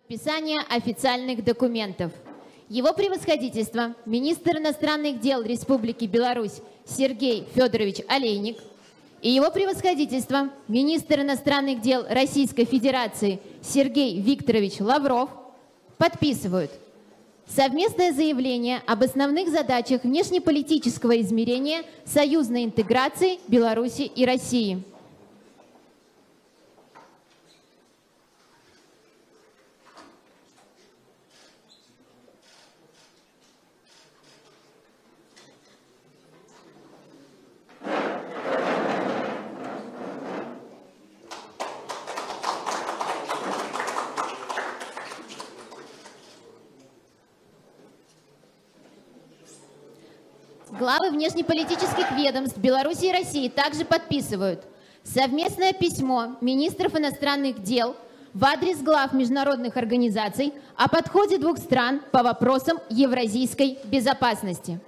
Подписание официальных документов. Его превосходительство, министр иностранных дел Республики Беларусь Сергей Федорович Олейник и его превосходительство, министр иностранных дел Российской Федерации Сергей Викторович Лавров подписывают совместное заявление об основных задачах внешнеполитического измерения союзной интеграции Беларуси и России. Главы внешнеполитических ведомств Беларуси и России также подписывают совместное письмо министров иностранных дел в адрес глав международных организаций о подходе двух стран по вопросам евразийской безопасности.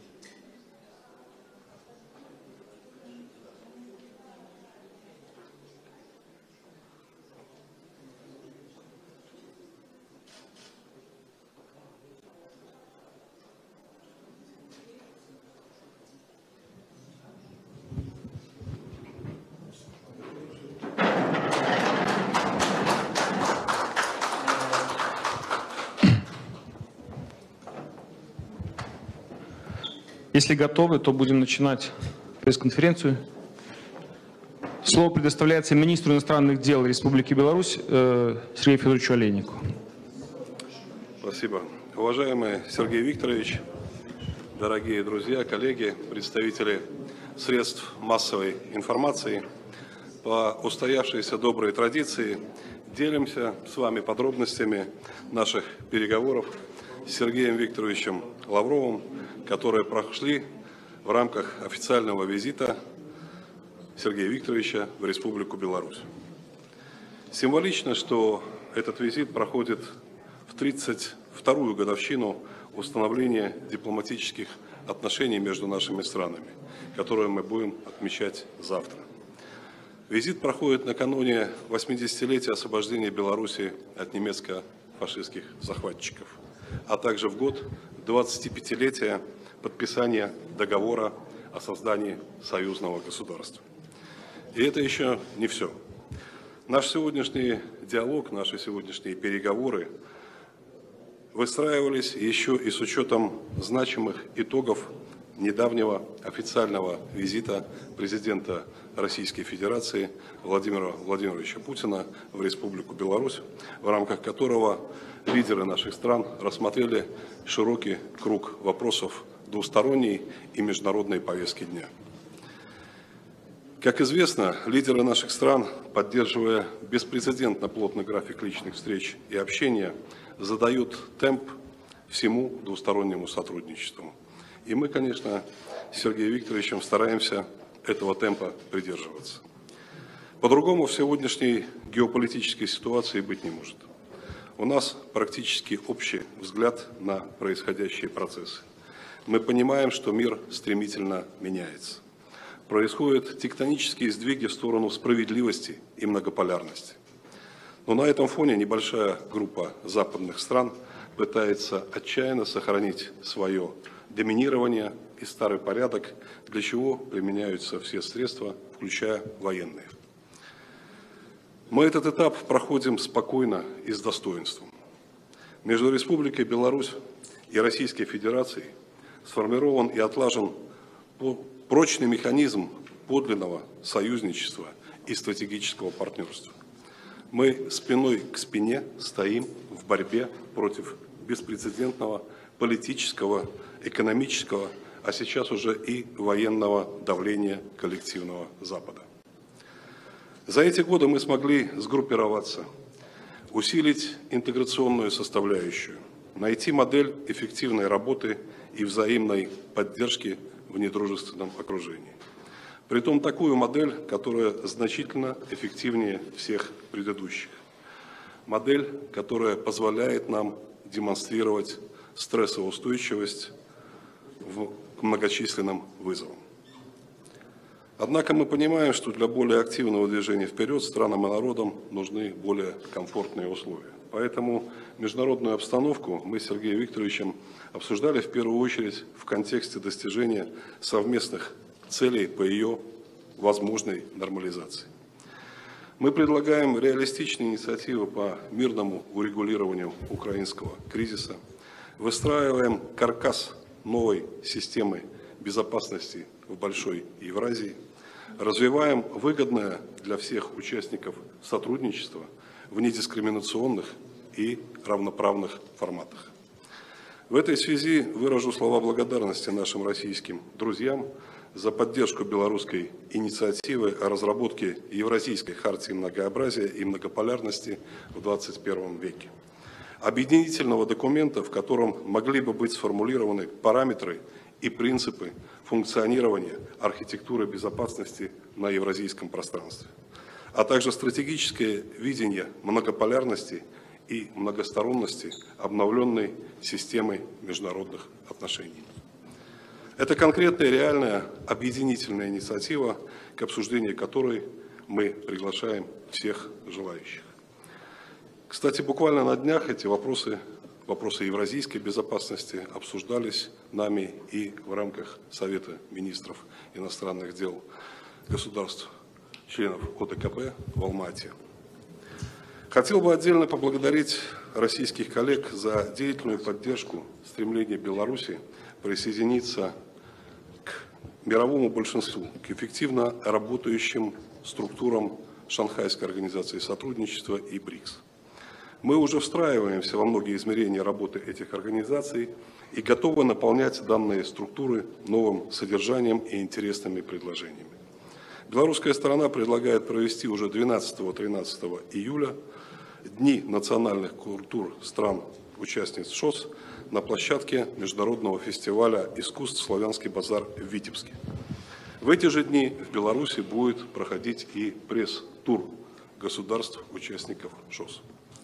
Если готовы, то будем начинать пресс-конференцию. Слово предоставляется министру иностранных дел Республики Беларусь Сергею Федоровичу Олейнику. Спасибо. Уважаемый Сергей Викторович, дорогие друзья, коллеги, представители средств массовой информации, по устоявшейся доброй традиции делимся с вами подробностями наших переговоров с Сергеем Викторовичем Лавровым, которые прошли в рамках официального визита Сергея Викторовича в Республику Беларусь. Символично, что этот визит проходит в 32-ю годовщину установления дипломатических отношений между нашими странами, которые мы будем отмечать завтра. Визит проходит накануне 80-летия освобождения Беларуси от немецко-фашистских захватчиков, а также в год 25-летия подписания договора о создании союзного государства. И это еще не все. Наш сегодняшний диалог, наши сегодняшние переговоры выстраивались еще и с учетом значимых итогов недавнего официального визита президента Российской Федерации Владимира Владимировича Путина в Республику Беларусь, в рамках которого лидеры наших стран рассмотрели широкий круг вопросов двусторонней и международной повестки дня. Как известно, лидеры наших стран, поддерживая беспрецедентно плотный график личных встреч и общения, задают темп всему двустороннему сотрудничеству. И мы, конечно, с Сергеем Викторовичем стараемся этого темпа придерживаться. По-другому в сегодняшней геополитической ситуации быть не может. У нас практически общий взгляд на происходящие процессы. Мы понимаем, что мир стремительно меняется. Происходят тектонические сдвиги в сторону справедливости и многополярности. Но на этом фоне небольшая группа западных стран пытается отчаянно сохранить свое доминирование и старый порядок, для чего применяются все средства, включая военные. Мы этот этап проходим спокойно и с достоинством. Между Республикой Беларусь и Российской Федерацией сформирован и отлажен прочный механизм подлинного союзничества и стратегического партнерства. Мы спиной к спине стоим в борьбе против беспрецедентного политического, экономического, а сейчас уже и военного давления коллективного Запада. За эти годы мы смогли сгруппироваться, усилить интеграционную составляющую, найти модель эффективной работы и взаимной поддержки в недружественном окружении. Притом такую модель, которая значительно эффективнее всех предыдущих. Модель, которая позволяет нам демонстрировать стрессоустойчивость к многочисленным вызовам. Однако мы понимаем, что для более активного движения вперед странам и народам нужны более комфортные условия. Поэтому международную обстановку мы с Сергеем Викторовичем обсуждали в первую очередь в контексте достижения совместных целей по ее возможной нормализации. Мы предлагаем реалистичные инициативы по мирному урегулированию украинского кризиса, выстраиваем каркас новой системы безопасности в Большой Евразии, развиваем выгодное для всех участников сотрудничество в недискриминационных и равноправных форматах. В этой связи выражу слова благодарности нашим российским друзьям за поддержку белорусской инициативы о разработке Евразийской хартии многообразия и многополярности в 21 веке. Объединительного документа, в котором могли бы быть сформулированы параметры и принципы функционирования архитектуры безопасности на евразийском пространстве, а также стратегическое видение многополярности и многосторонности обновленной системы международных отношений. Это конкретная, реальная, объединительная инициатива, к обсуждению которой мы приглашаем всех желающих. Кстати, буквально на днях эти вопросы евразийской безопасности обсуждались нами и в рамках Совета министров иностранных дел государств, членов ОДКБ в Алма-Ате. Хотел бы отдельно поблагодарить российских коллег за деятельную поддержку стремления Беларуси присоединиться к мировому большинству, к эффективно работающим структурам Шанхайской организации сотрудничества и БРИКС. Мы уже встраиваемся во многие измерения работы этих организаций и готовы наполнять данные структуры новым содержанием и интересными предложениями. Белорусская сторона предлагает провести уже 12-13 июля Дни национальных культур стран-участниц ШОС на площадке Международного фестиваля искусств «Славянский базар» в Витебске. В эти же дни в Беларуси будет проходить и пресс-тур государств-участников ШОС.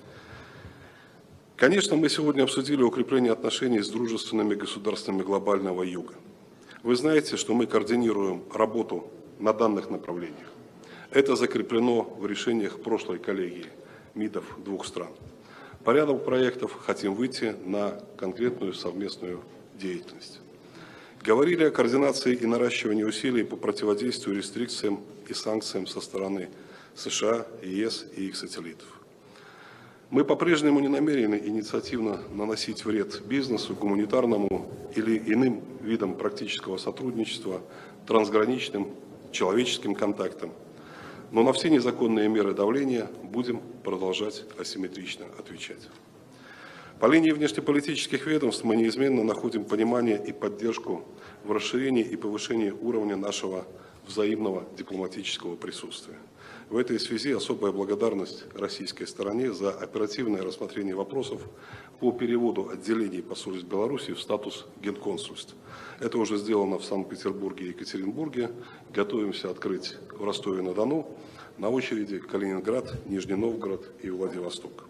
Конечно, мы сегодня обсудили укрепление отношений с дружественными государствами глобального юга. Вы знаете, что мы координируем работу на данных направлениях. Это закреплено в решениях прошлой коллегии МИДов двух стран. По ряду проектов хотим выйти на конкретную совместную деятельность. Говорили о координации и наращивании усилий по противодействию рестрикциям и санкциям со стороны США, ЕС и их сателлитов. Мы по-прежнему не намерены инициативно наносить вред бизнесу, гуманитарному или иным видам практического сотрудничества, трансграничным, человеческим контактам. Но на все незаконные меры давления будем продолжать асимметрично отвечать. По линии внешнеполитических ведомств мы неизменно находим понимание и поддержку в расширении и повышении уровня нашего взаимного дипломатического присутствия. В этой связи особая благодарность российской стороне за оперативное рассмотрение вопросов по переводу отделений посольств Беларуси в статус генконсульств. Это уже сделано в Санкт-Петербурге и Екатеринбурге. Готовимся открыть в Ростове-на-Дону. На очереди Калининград, Нижний Новгород и Владивосток.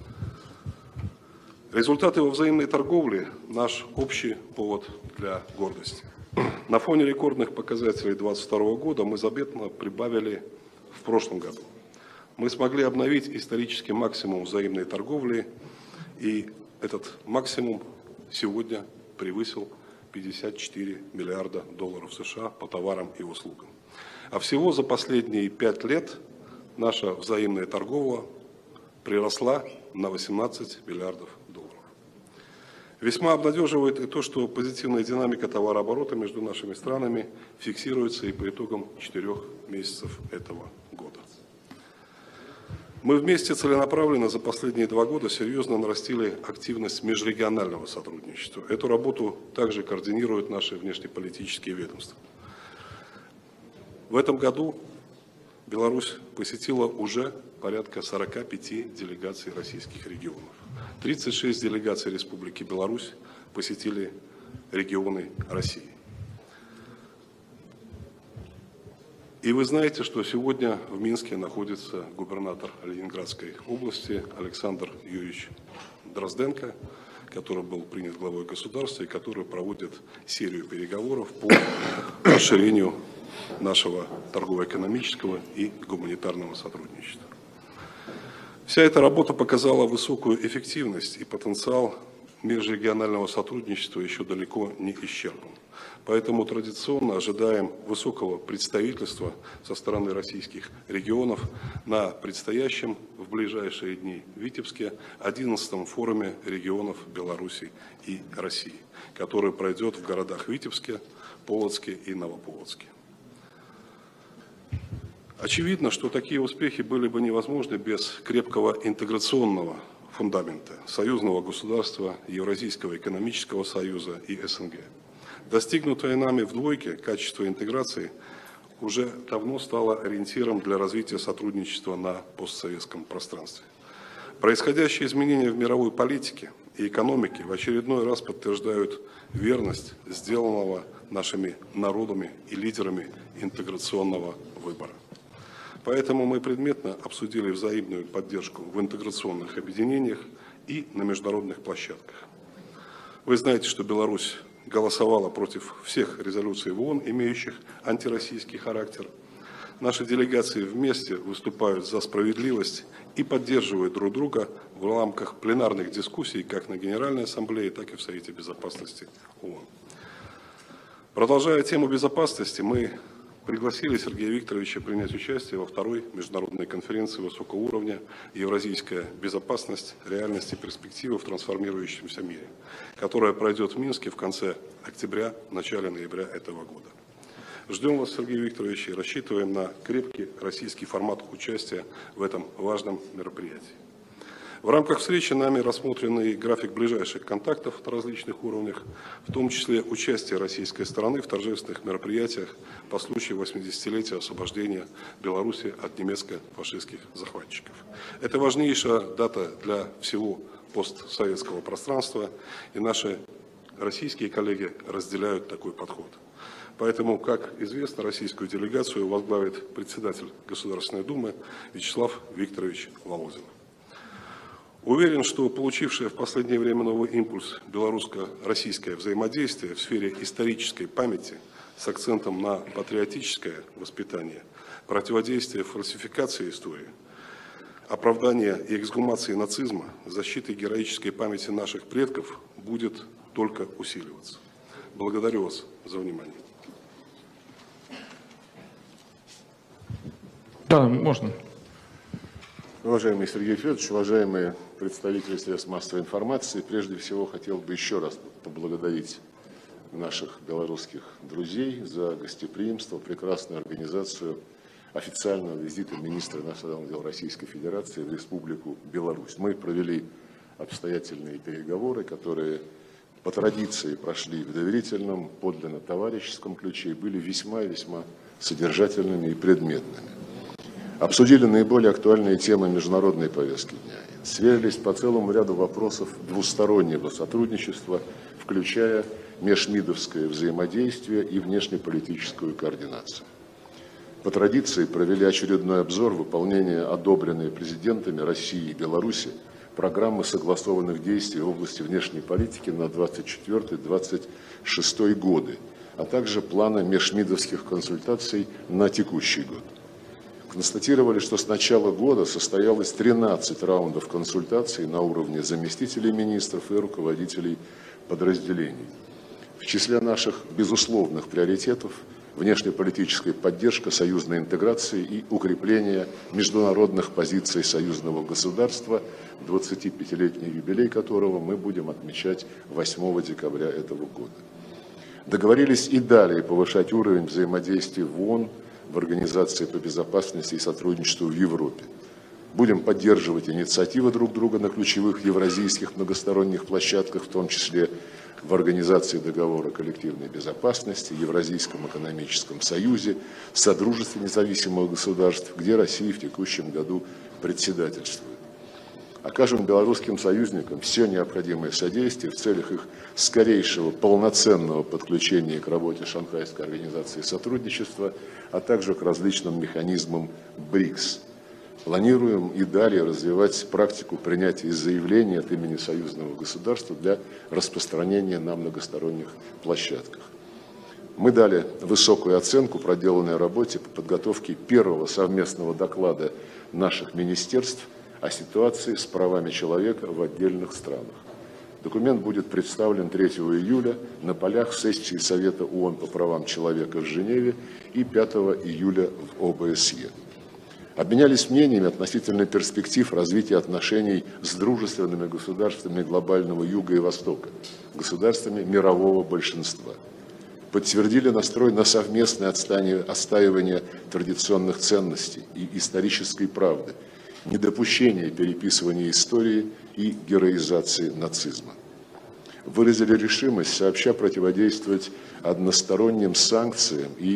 Результаты во взаимной торговле – наш общий повод для гордости. На фоне рекордных показателей 2022 года мы заметно прибавили в прошлом году. Мы смогли обновить исторический максимум взаимной торговли, и этот максимум сегодня превысил 54 миллиарда долларов США по товарам и услугам. А всего за последние 5 лет наша взаимная торговля приросла на 18 миллиардов долларов. Весьма обнадеживает и то, что позитивная динамика товарооборота между нашими странами фиксируется и по итогам 4 месяцев этого года. Мы вместе целенаправленно за последние 2 года серьезно нарастили активность межрегионального сотрудничества. Эту работу также координируют наши внешнеполитические ведомства. В этом году Беларусь посетила уже порядка 45 делегаций российских регионов. 36 делегаций Республики Беларусь посетили регионы России. И вы знаете, что сегодня в Минске находится губернатор Ленинградской области Александр Юрьевич Дрозденко, который был принят главой государства и который проводит серию переговоров по расширению нашего торгово-экономического и гуманитарного сотрудничества. Вся эта работа показала высокую эффективность, и потенциал межрегионального сотрудничества еще далеко не исчерпан. Поэтому традиционно ожидаем высокого представительства со стороны российских регионов на предстоящем в ближайшие дни в Витебске 11-м форуме регионов Беларуси и России, который пройдет в городах Витебске, Полоцке и Новополоцке. Очевидно, что такие успехи были бы невозможны без крепкого интеграционного фундамента союзного государства, Евразийского экономического союза и СНГ. Достигнутое нами в двойке качество интеграции уже давно стало ориентиром для развития сотрудничества на постсоветском пространстве. Происходящие изменения в мировой политике и экономике в очередной раз подтверждают верность сделанного нашими народами и лидерами интеграционного выбора. Поэтому мы предметно обсудили взаимную поддержку в интеграционных объединениях и на международных площадках. Вы знаете, что Беларусь голосовала против всех резолюций в ООН, имеющих антироссийский характер. Наши делегации вместе выступают за справедливость и поддерживают друг друга в рамках пленарных дискуссий как на Генеральной Ассамблее, так и в Совете Безопасности ООН. Продолжая тему безопасности, мы пригласили Сергея Викторовича принять участие во второй международной конференции высокого уровня «Евразийская безопасность. Реальность и перспективы в трансформирующемся мире», которая пройдет в Минске в конце октября, начале ноября этого года. Ждем вас, Сергей Викторович, и рассчитываем на крепкий российский формат участия в этом важном мероприятии. В рамках встречи нами рассмотрен и график ближайших контактов на различных уровнях, в том числе участие российской стороны в торжественных мероприятиях по случаю 80-летия освобождения Беларуси от немецко-фашистских захватчиков. Это важнейшая дата для всего постсоветского пространства, и наши российские коллеги разделяют такой подход. Поэтому, как известно, российскую делегацию возглавит председатель Государственной Думы Вячеслав Викторович Володин. Уверен, что получившее в последнее время новый импульс белорусско-российское взаимодействие в сфере исторической памяти с акцентом на патриотическое воспитание, противодействие фальсификации истории, оправдание и эксгумации нацизма, защиты героической памяти наших предков будет только усиливаться. Благодарю вас за внимание. Да, можно. Уважаемый Сергей Федорович, уважаемые представители средств массовой информации, прежде всего хотел бы еще раз поблагодарить наших белорусских друзей за гостеприимство, прекрасную организацию официального визита министра иностранных дел Российской Федерации в Республику Беларусь. Мы провели обстоятельные переговоры, которые по традиции прошли в доверительном, подлинно товарищеском ключе и были весьма содержательными и предметными. Обсудили наиболее актуальные темы международной повестки дня. Сверились по целому ряду вопросов двустороннего сотрудничества, включая межмидовское взаимодействие и внешнеполитическую координацию. По традиции провели очередной обзор выполнения одобренной президентами России и Беларуси программы согласованных действий в области внешней политики на 2024-2026 годы, а также плана межмидовских консультаций на текущий год. Констатировали, что с начала года состоялось 13 раундов консультаций на уровне заместителей министров и руководителей подразделений. В числе наших безусловных приоритетов внешнеполитическая поддержка союзной интеграции и укрепление международных позиций союзного государства, 25-летний юбилей которого мы будем отмечать 8 декабря этого года. Договорились и далее повышать уровень взаимодействия в ООН, в Организации по безопасности и сотрудничеству в Европе. Будем поддерживать инициативы друг друга на ключевых евразийских многосторонних площадках, в том числе в Организации договора коллективной безопасности, Евразийском экономическом союзе, Содружестве независимых государств, где Россия в текущем году председательствует. Окажем белорусским союзникам все необходимое содействие в целях их скорейшего полноценного подключения к работе Шанхайской организации сотрудничества, а также к различным механизмам БРИКС. Планируем и далее развивать практику принятия заявлений от имени союзного государства для распространения на многосторонних площадках. Мы дали высокую оценку проделанной работе по подготовке первого совместного доклада наших министерств о ситуации с правами человека в отдельных странах. Документ будет представлен 3 июля на полях сессии Совета ООН по правам человека в Женеве и 5 июля в ОБСЕ. Обменялись мнениями относительно перспектив развития отношений с дружественными государствами глобального Юга и Востока, государствами мирового большинства. Подтвердили настрой на совместное отстаивание традиционных ценностей и исторической правды, недопущение переписывания истории и героизации нацизма. Выразили решимость сообща противодействовать односторонним санкциям и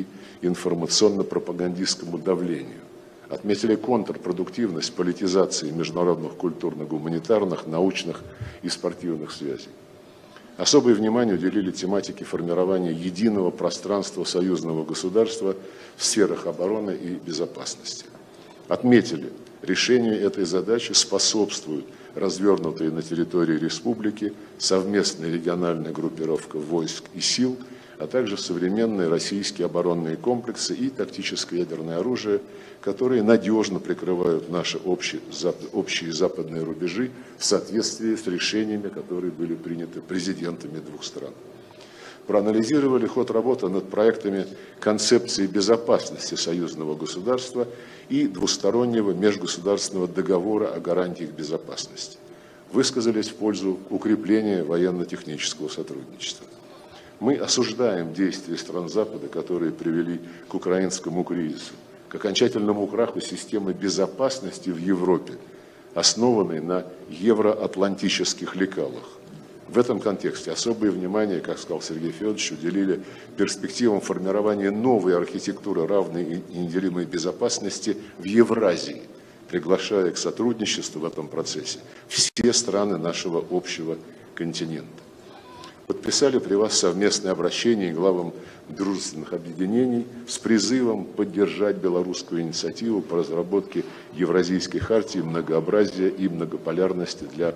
информационно-пропагандистскому давлению. Отметили контрпродуктивность политизации международных культурно-гуманитарных, научных и спортивных связей. Особое внимание уделили тематике формирования единого пространства союзного государства в сферах обороны и безопасности. Отметили, решению этой задачи способствует развернутая на территории республики совместная региональная группировка войск и сил, а также современные российские оборонные комплексы и тактическое ядерное оружие, которые надежно прикрывают наши общие западные рубежи в соответствии с решениями, которые были приняты президентами двух стран. Проанализировали ход работы над проектами концепции безопасности союзного государства и двустороннего межгосударственного договора о гарантиях безопасности. Высказались в пользу укрепления военно-технического сотрудничества. Мы осуждаем действия стран Запада, которые привели к украинскому кризису, к окончательному краху системы безопасности в Европе, основанной на евроатлантических лекалах. В этом контексте особое внимание, как сказал Сергей Федорович, уделили перспективам формирования новой архитектуры равной и неделимой безопасности в Евразии, приглашая к сотрудничеству в этом процессе все страны нашего общего континента. Подписали при вас совместное обращение главам дружественных объединений с призывом поддержать белорусскую инициативу по разработке Евразийской хартии многообразия и многополярности для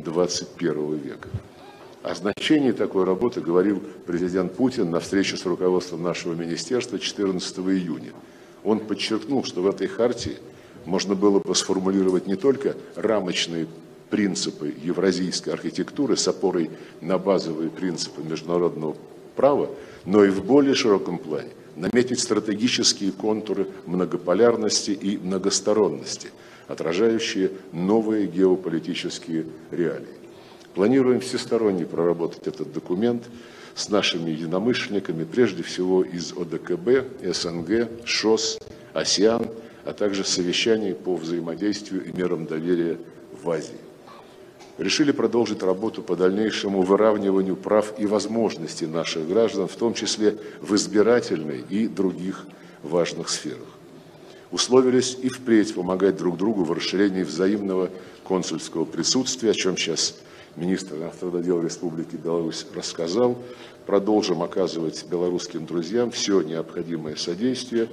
21 века. О значении такой работы говорил президент Путин на встрече с руководством нашего министерства 14 июня. Он подчеркнул, что в этой хартии можно было бы сформулировать не только рамочные принципы евразийской архитектуры с опорой на базовые принципы международного права, но и в более широком плане наметить стратегические контуры многополярности и многосторонности, отражающие новые геополитические реалии. Планируем всесторонне проработать этот документ с нашими единомышленниками, прежде всего из ОДКБ, СНГ, ШОС, АСЕАН, а также совещаний по взаимодействию и мерам доверия в Азии. Решили продолжить работу по дальнейшему выравниванию прав и возможностей наших граждан, в том числе в избирательной и других важных сферах. Условились и впредь помогать друг другу в расширении взаимного консульского присутствия, о чем сейчас министр иностранных дел Республики Беларусь рассказал. Продолжим оказывать белорусским друзьям все необходимое содействие.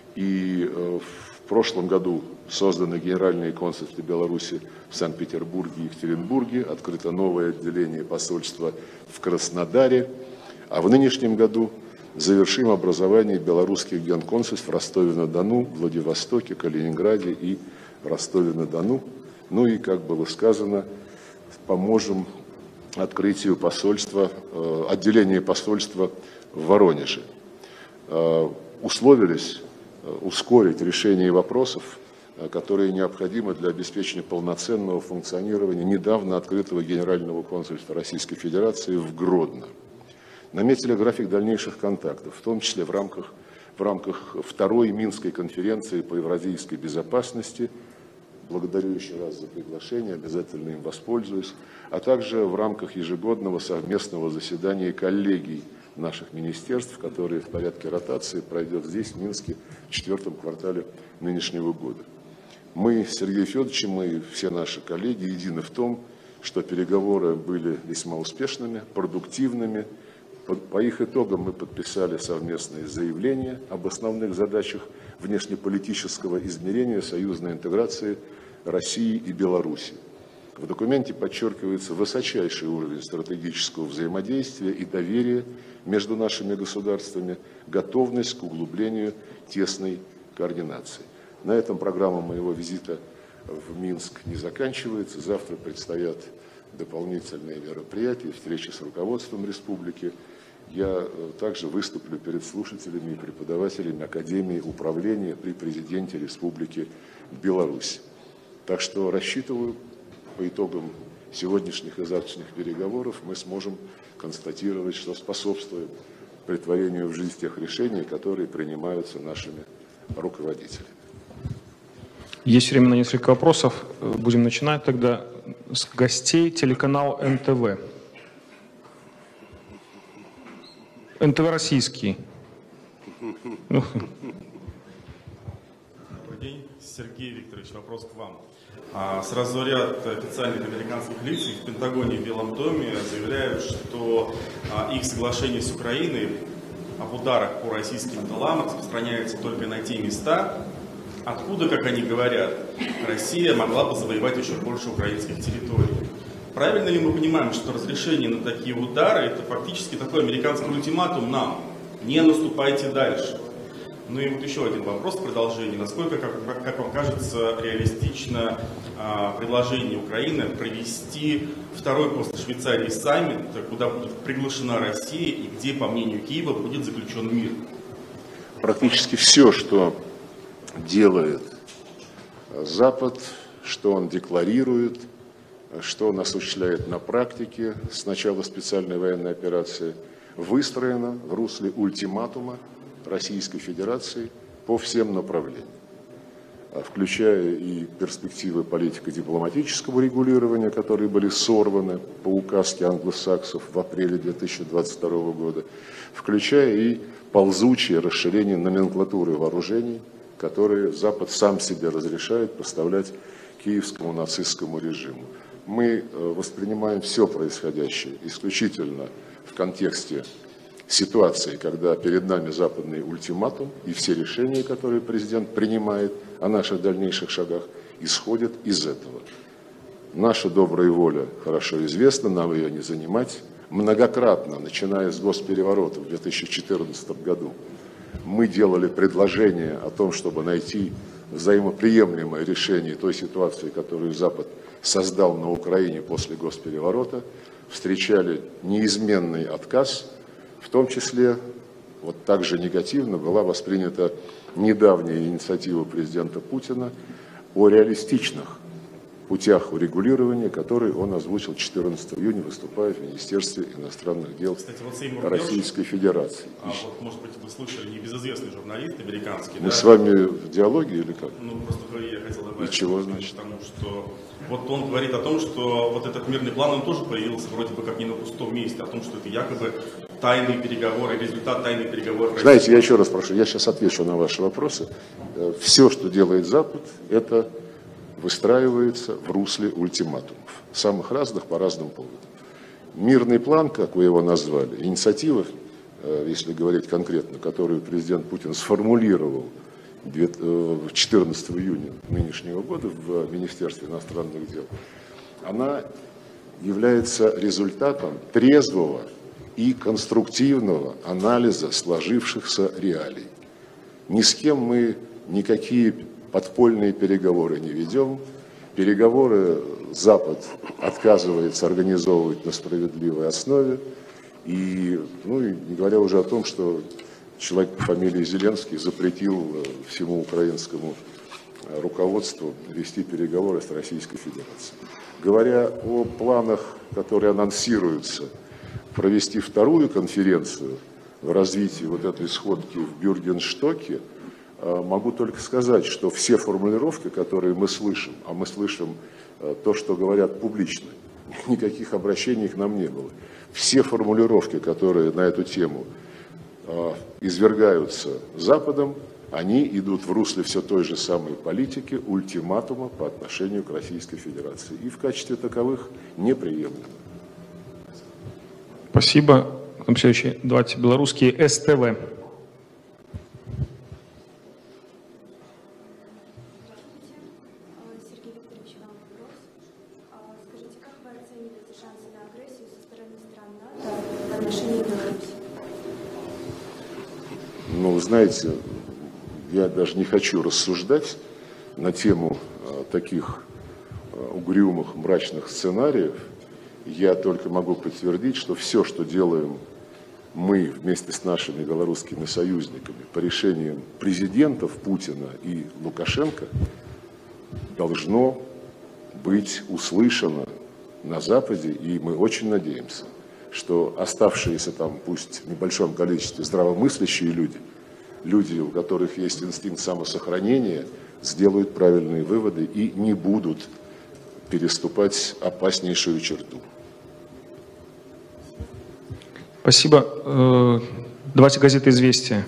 И в прошлом году созданы генеральные консульства Беларуси в Санкт-Петербурге и Екатеринбурге, открыто новое отделение посольства в Краснодаре, а в нынешнем году завершим образование белорусских генконсульств в Ростове-на-Дону, Владивостоке, Калининграде и Ростове-на-Дону. Ну и, как было сказано, поможем открытию посольства, отделения посольства в Воронеже. Условились ускорить решение вопросов, которые необходимы для обеспечения полноценного функционирования недавно открытого Генерального консульства Российской Федерации в Гродно. Наметили график дальнейших контактов, в том числе в рамках второй Минской конференции по евразийской безопасности. Благодарю еще раз за приглашение, обязательно им воспользуюсь, а также в рамках ежегодного совместного заседания коллегий наших министерств, которые в порядке ротации пройдет здесь, в Минске, в 4-м квартале нынешнего года. Мы с Сергеем Федоровичем и все наши коллеги едины в том, что переговоры были весьма успешными, продуктивными. По их итогам мы подписали совместное заявление об основных задачах внешнеполитического измерения союзной интеграции России и Беларуси. В документе подчеркивается высочайший уровень стратегического взаимодействия и доверия между нашими государствами, готовность к углублению тесной координации. На этом программа моего визита в Минск не заканчивается. Завтра предстоят дополнительные мероприятия, встречи с руководством республики. Я также выступлю перед слушателями и преподавателями Академии управления при президенте Республики Беларусь. Так что рассчитываю, по итогам сегодняшних и завтрашних переговоров мы сможем констатировать, что способствуем претворению в жизнь тех решений, которые принимаются нашими руководителями. Есть время на несколько вопросов. Будем начинать тогда с гостей. Телеканал НТВ. НТВ российский. Добрый день, Сергей Викторович, вопрос к вам. Сразу ряд официальных американских лиц в Пентагоне и в Белом доме заявляют, что их соглашение с Украиной об ударах по российским тылам распространяется только на те места, откуда, как они говорят, Россия могла бы завоевать еще больше украинских территорий. Правильно ли мы понимаем, что разрешение на такие удары — это фактически такой американский ультиматум нам? Не наступайте дальше. Ну и вот еще один вопрос в продолжении. Насколько, как вам кажется, реалистично предложение Украины провести второй после Швейцарии саммит, куда будет приглашена Россия и где, по мнению Киева, будет заключен мир? Практически все, что делает Запад, что он декларирует, что он осуществляет на практике с начала специальной военной операции, выстроено в русле ультиматума Российской Федерации по всем направлениям, включая и перспективы политико-дипломатического регулирования, которые были сорваны по указке англосаксов в апреле 2022 года, включая и ползучее расширение номенклатуры вооружений, которые Запад сам себе разрешает поставлять киевскому нацистскому режиму. Мы воспринимаем все происходящее исключительно в контексте ситуации, когда перед нами западный ультиматум, и все решения, которые президент принимает о наших дальнейших шагах, исходят из этого. Наша добрая воля хорошо известна, нам ее не занимать. Многократно, начиная с госпереворота в 2014 году, мы делали предложение о том, чтобы найти взаимоприемлемое решение той ситуации, которую Запад создал на Украине после госпереворота, встречали неизменный отказ. В том числе, вот так же негативно была воспринята недавняя инициатива президента Путина о реалистичных путях урегулирования, которые он озвучил 14 июня, выступая в Министерстве иностранных дел. Кстати, вот Российской Федерации. Вот, может быть, вы слышали, небезызвестный журналист американский. Мы с вами в диалоге или как? Ну, просто я хотел добавить. И чего, значит? Потому что вот он говорит о том, что вот этот мирный план, он тоже появился вроде бы как не на пустом месте, о том, что это якобы тайные переговоры, результат тайных переговоров. Знаете, я еще раз прошу, я сейчас отвечу на ваши вопросы. Все, что делает Запад, это выстраивается в русле ультиматумов, самых разных по разным поводам. Мирный план, как вы его назвали, инициатива, если говорить конкретно, которую президент Путин сформулировал 14 июня нынешнего года в Министерстве иностранных дел, она является результатом трезвого и конструктивного анализа сложившихся реалий. Ни с кем мы никакие подпольные переговоры не ведем. Переговоры Запад отказывается организовывать на справедливой основе. И не говоря уже о том, что человек по фамилии Зеленский запретил всему украинскому руководству вести переговоры с Российской Федерацией. Говоря о планах, которые анонсируются, провести вторую конференцию в развитии вот этой сходки в Бюргенстоке, могу только сказать, что все формулировки, которые мы слышим, а мы слышим то, что говорят публично, никаких обращений к нам не было. Все формулировки, которые на эту тему извергаются Западом, они идут в русле все той же самой политики, ультиматума по отношению к Российской Федерации. И в качестве таковых неприемлемы. Спасибо. Следующий, давайте, белорусские СТВ. Ну, знаете, я даже не хочу рассуждать на тему таких угрюмых, мрачных сценариев, я только могу подтвердить, что все, что делаем мы вместе с нашими белорусскими союзниками по решениям президентов Путина и Лукашенко, должно быть услышано на Западе, и мы очень надеемся, что оставшиеся там, пусть в небольшом количестве, здравомыслящие люди, у которых есть инстинкт самосохранения, сделают правильные выводы и не будут переступать опаснейшую черту. Спасибо. Давайте газета «Известия».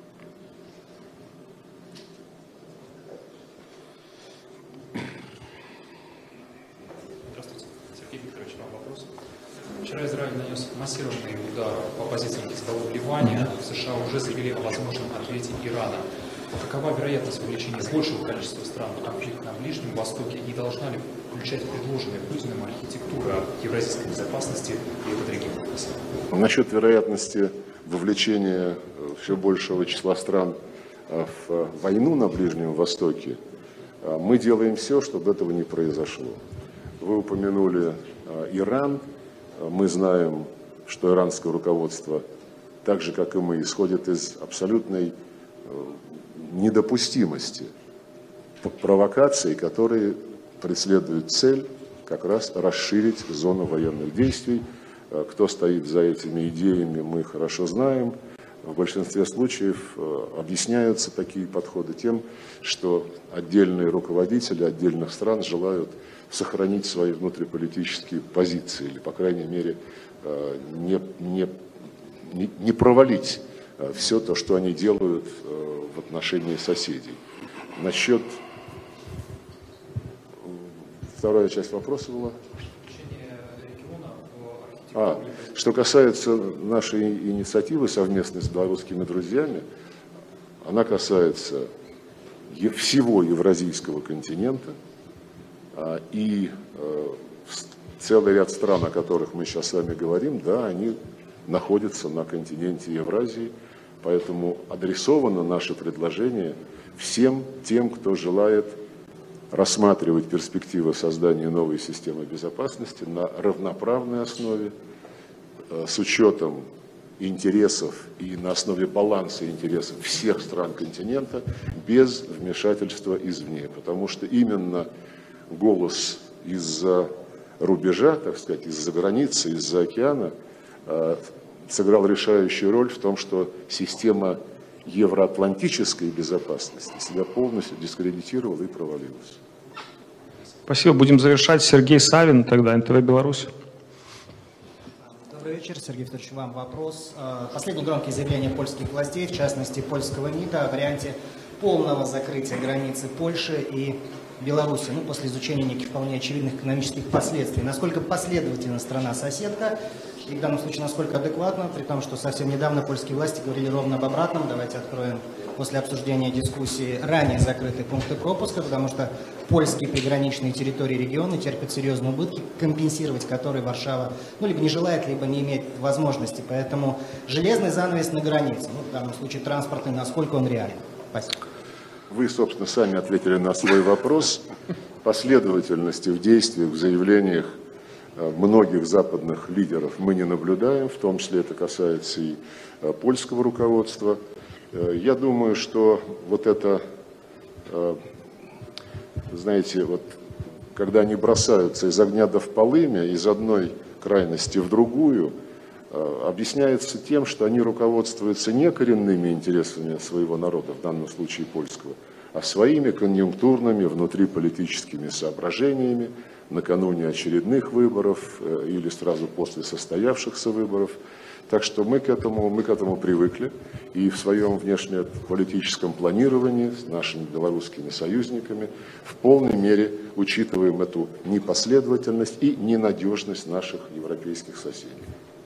Здравствуйте, Сергей Викторович, вам вопрос. Вчера Израиль нанес массированный удар по позициям Хизбаллы в Ливане. США уже заявили о возможном ответе Ирана. Какова вероятность вовлечения большего количества стран в конфликт на Ближнем Востоке и должна ли включать предложенная Путиным архитектура евразийской безопасности и этот регион? Насчет вероятности вовлечения все большего числа стран в войну на Ближнем Востоке, мы делаем все, чтобы этого не произошло. Вы упомянули Иран. Мы знаем, что иранское руководство, так же, как и мы, исходит из абсолютной недопустимости провокаций, которые преследуют цель как раз расширить зону военных действий. Кто стоит за этими идеями, мы хорошо знаем. В большинстве случаев объясняются такие подходы тем, что отдельные руководители отдельных стран желают сохранить свои внутриполитические позиции или, по крайней мере, не провалить все то, что они делают в отношении соседей. Насчет... Вторая часть вопроса была? Что касается нашей инициативы совместной с белорусскими друзьями, она касается всего евразийского континента, и целый ряд стран, о которых мы сейчас с вами говорим, да, они находятся на континенте Евразии, поэтому адресовано наше предложение всем тем, кто желает рассматривать перспективы создания новой системы безопасности на равноправной основе, с учетом интересов и на основе баланса интересов всех стран континента, без вмешательства извне. Потому что именно голос из-за рубежа, так сказать, из-за границы, из-за океана сыграл решающую роль в том, что система евроатлантической безопасности себя полностью дискредитировала и провалилась. Спасибо. Будем завершать. Сергей Савин, тогда НТВ «Беларусь». Добрый вечер, Сергей Викторович, вам вопрос. Последние громкие заявления польских властей, в частности польского МИДа, о варианте полного закрытия границы Польши и Беларуси, после изучения неких вполне очевидных экономических последствий. Насколько последовательна страна-соседка и в данном случае насколько адекватно, при том, что совсем недавно польские власти говорили ровно об обратном. Давайте откроем после обсуждения дискуссии ранее закрытые пункты пропуска, потому что польские приграничные территории региона терпят серьезные убытки, компенсировать которые Варшава либо не желает, либо не имеет возможности. Поэтому железный занавес на границе, в данном случае транспортный, насколько он реален? Спасибо. Вы, собственно, сами ответили на свой вопрос. Последовательности в действиях, в заявлениях многих западных лидеров мы не наблюдаем, в том числе это касается и польского руководства. Я думаю, что вот это, знаете, когда они бросаются из огня до вполымя, из одной крайности в другую, объясняется тем, что они руководствуются не коренными интересами своего народа, в данном случае польского, а своими конъюнктурными внутриполитическими соображениями накануне очередных выборов или сразу после состоявшихся выборов. Так что мы к этому привыкли и в своем внешнеполитическом планировании с нашими белорусскими союзниками в полной мере учитываем эту непоследовательность и ненадежность наших европейских соседей.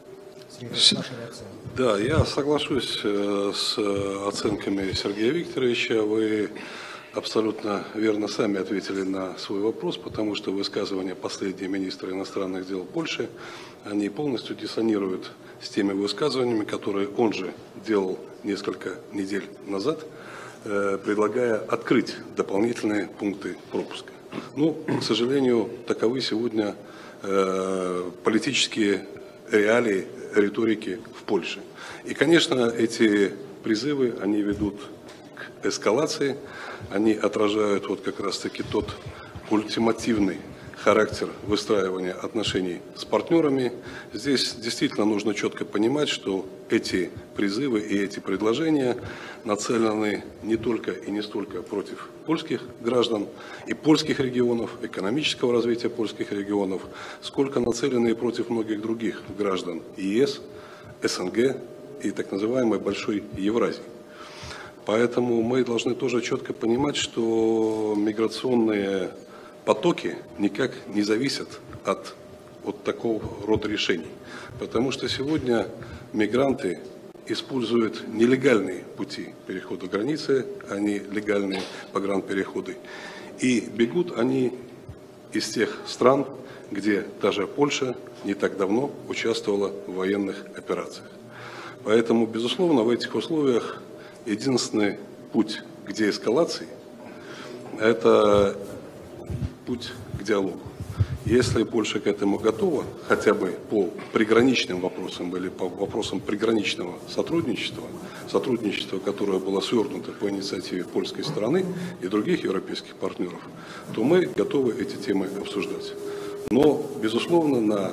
Да, я соглашусь с оценками Сергея Викторовича. Вы абсолютно верно сами ответили на свой вопрос, потому что высказывания последнего министра иностранных дел Польши, они полностью диссонируют с теми высказываниями, которые он же делал несколько недель назад, предлагая открыть дополнительные пункты пропуска. Ну, к сожалению, таковы сегодня политические реалии, риторики в Польше. И, конечно, эти призывы, они ведут к эскалации, они отражают вот как раз-таки тот ультимативный характер выстраивания отношений с партнерами. Здесь действительно нужно четко понимать, что эти призывы и эти предложения нацелены не только и не столько против польских граждан и польских регионов, экономического развития польских регионов, сколько нацелены и против многих других граждан ЕС, СНГ и так называемой Большой Евразии. Поэтому мы должны тоже четко понимать, что миграционные потоки никак не зависят от вот такого рода решений. Потому что сегодня мигранты используют нелегальные пути перехода границы, а не легальные погранпереходы. И бегут они из тех стран, где даже Польша не так давно участвовала в военных операциях. Поэтому, безусловно, в этих условиях единственный путь к деэскалации – это путь к диалогу. Если Польша к этому готова, хотя бы по приграничным вопросам или по вопросам приграничного сотрудничества, которое было свернуто по инициативе польской стороны и других европейских партнеров, то мы готовы эти темы обсуждать. Но, безусловно, на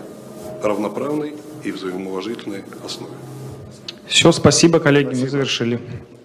равноправной и взаимоуважительной основе. Все, спасибо, коллеги, мы завершили.